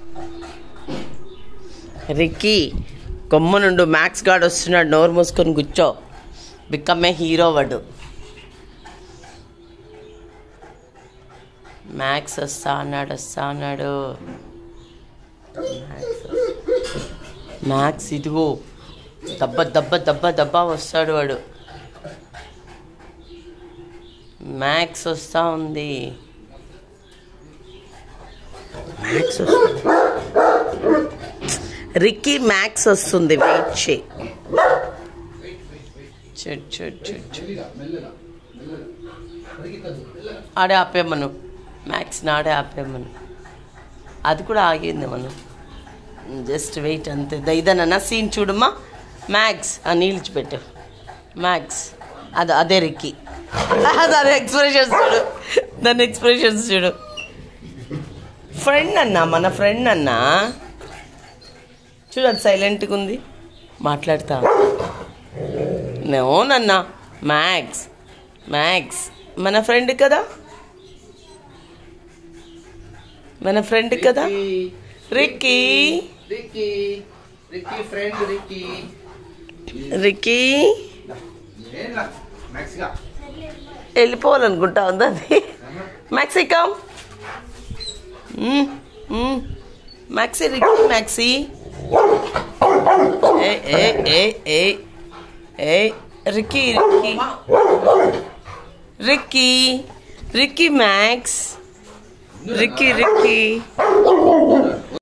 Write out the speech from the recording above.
Ricky కొమ్మనుండు, max gourd వస్తున్నాడు, నోరు మూసుకొని కూర్చో. బికమ్ ఏ హీరో వాడు. మ్యాక్స్ వస్తా అన్నాడు. మ్యాక్స్ ఇదిగో దబ్బా వస్తాడు వాడు. మ్యాక్స్ వస్తా ఉంది. రిక్కీ మ్యాక్స్ వస్తుంది, వెయిట్ చేయి. ఆడే ఆపేమను, మ్యాక్స్ నాడే ఆపేమను. అది కూడా ఆగింది మనం. జస్ట్ వెయిట్ అంతే. ఇదన్నా సీన్ చూడమ్మా. మ్యాక్స్ నిలిచిపెట్టు. మ్యాక్స్ అదే రిక్కీ. దాని ఎక్స్ప్రెషన్స్ చూడు. ఫ్రెండ్ అన్నా, మన ఫ్రెండ్ అన్నా. చూడు, అది సైలెంట్గా ఉంది, మాట్లాడుతా. నోనన్నా, మ్యాక్స్ మన ఫ్రెండ్ కదా, రిక్కీ వెళ్ళిపోవాలనుకుంటా ఉంది అది. మ్యాక్సికమ్ మ్యాక్సీ, రిక్కీ రిక్కీ మ్యాక్స్, రిక్కీ